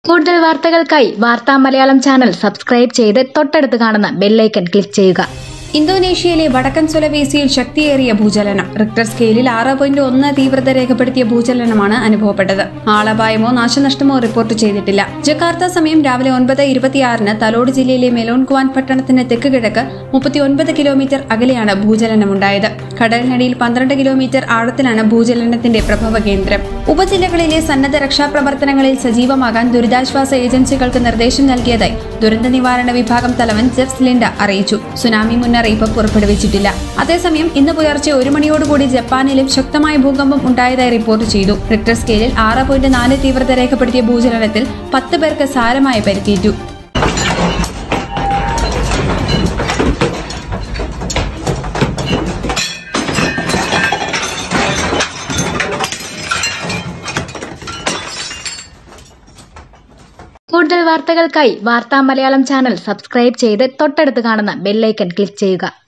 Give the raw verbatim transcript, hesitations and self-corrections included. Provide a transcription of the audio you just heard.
കൂടുതൽ വാർത്തകൾക്കായി വാർത്താ മലയാളം ചാനൽ സബ്സ്ക്രൈബ് ചെയ്ത് തൊട്ടടുത്ത് കാണുന്ന ബെല്ലൈക്കൺ ക്ലിക്ക് ചെയ്യുക. ഇന്തോനേഷ്യയിലെ വടക്കൻ സുലവേസിയിൽ ശക്തിയേറിയ ഭൂചലനം. റിക്ടർ സ്കെയിലിൽ ആറ് പോയിന്റ് ഒന്ന് തീവ്രത രേഖപ്പെടുത്തിയ ഭൂചലനമാണ് അനുഭവപ്പെട്ടത്. ആളപായമോ നാശനഷ്ടമോ റിപ്പോർട്ട് ചെയ്തിട്ടില്ല. ജക്കാർത്ത സമയം രാവിലെ ഒൻപത് ഇരുപത്തിയാറിന് തലോട് ജില്ലയിലെ മെലോൺകുവാൻ പട്ടണത്തിന് തെക്ക് കിഴക്ക് മുപ്പത്തിയൊൻപത് കിലോമീറ്റർ അകലെയാണ് ഭൂചലനമുണ്ടായത്. കടലിനടിയിൽ പന്ത്രണ്ട് കിലോമീറ്റർ ആഴത്തിലാണ് ഭൂചലനത്തിന്റെ പ്രഭവ കേന്ദ്രം. ഉപജില്ലകളിലെ സന്നദ്ധ രക്ഷാപ്രവർത്തനങ്ങളിൽ സജീവമാകാൻ ദുരിതാശ്വാസ ഏജൻസികൾക്ക് നിർദ്ദേശം നൽകിയതായി ദുരന്ത നിവാരണ വിഭാഗം തലവൻ ജെഫ് ലിൻഡ അറിയിച്ചു. സുനാമി മുന്നറിയിപ്പ് പുറപ്പെടുവിച്ചിട്ടില്ല. അതേസമയം ഇന്ന് പുലർച്ചെ ഒരു മണിയോടുകൂടി ജപ്പാനിലും ശക്തമായ ഭൂകമ്പം ഉണ്ടായതായി റിപ്പോർട്ട് ചെയ്തു. റിക്ടർ സ്കെയിലിൽ ആറ് പോയിന്റ് നാല് തീവ്രത രേഖപ്പെടുത്തിയ ഭൂചലനത്തിൽ പത്ത് പേർക്ക് സാരമായ പരിക്കേറ്റു. കൂടുതൽ വാർത്തകൾക്കായി വാർത്താ മലയാളം ചാനൽ സബ്സ്ക്രൈബ് ചെയ്ത് തൊട്ടടുത്ത് കാണുന്ന ബെല്ലൈക്കൺ ക്ലിക്ക് ചെയ്യുക.